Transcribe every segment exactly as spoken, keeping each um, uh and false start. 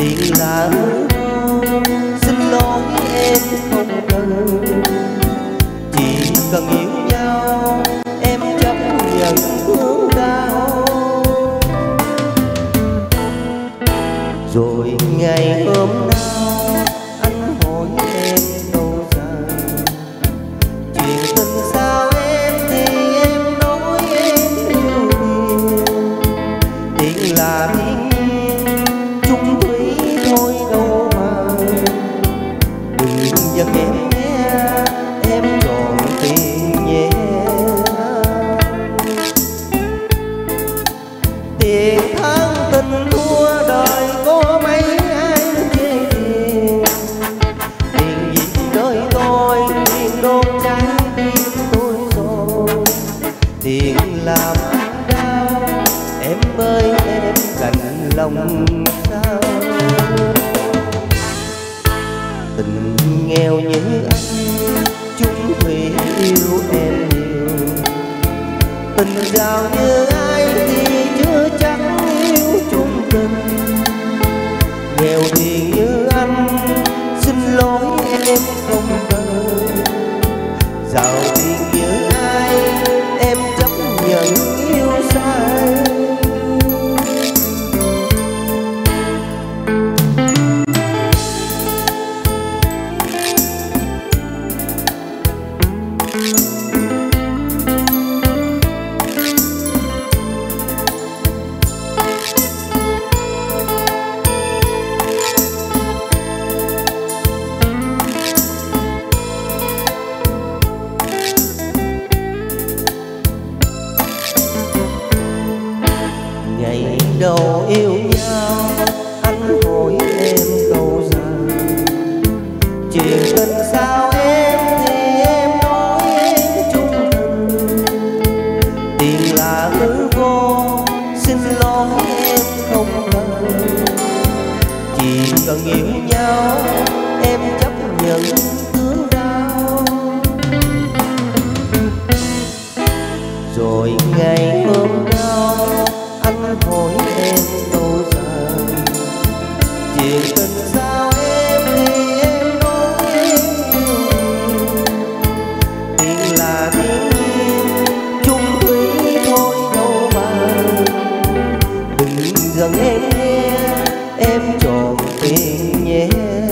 Tiền là xin lỗi em không cần, chỉ cần yêu nhau em chấp nhận thương đau. Rồi ngày hôm nào anh hỏi em câu rằng chuyện tình sao em thì em nói em yêu nhiều. Tiền là thiên nhiên chung thủy thôi đâu mà, đừng giận em nhé em còn tiền nhé. Tiền tháng tình thua đời có mấy ai chê tiền. Tiền gì đời tôi, tiền đốt trái tim tôi rồi. Tiền làm anh đau em ơi em đành lòng sao. Tình nghèo như anh chung thủy yêu em nhiều. Tình giàu như ai thì chưa chắc yêu chung tình. Nghèo tiền như anh xin lỗi em không cần. Giàu tiền như ai em chấp nhận yêu sai. Ngày đầu yêu nhau anh hỏi em câu rằng chuyện tình sao em thì em nói em chung tình. Tiền là hư vô xin lỗi em không cần, chỉ cần yêu nhau em chấp nhận thương đau. Rồi ngày hôm nào anh hỏi em câu rằng chuyện tình sao em thì em nói em yêu. Tiền là thiên nhiên chung thủy thôi đâu mà, đừng giận em nhé em tròn tiền nhé.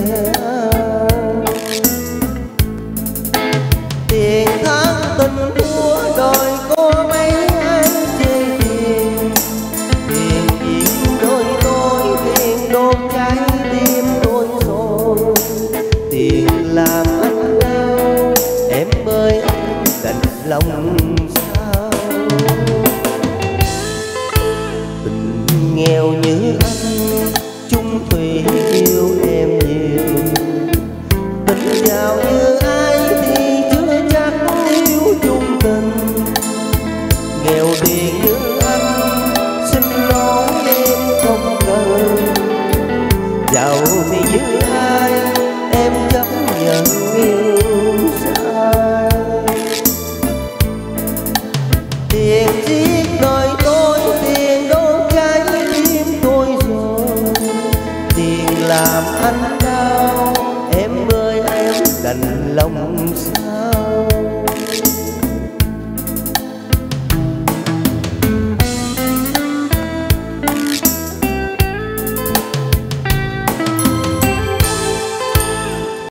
Tiền tháng tình thua đời có mấy ai chê tiền. Tiền giết đôi tôi, tiền đốt trái tim tôi rồi. Tiền làm anh đau em ơi anh đành lòng sao. Tình nghèo như anh chung thủy yêu em nhiều. Tình giàu như ai thì chưa chắc yêu chung tình. Nghèo tiền như anh xin lỗi em không cần. Giàu thì như ai em chấp nhận yêu sai. Tiền chỉ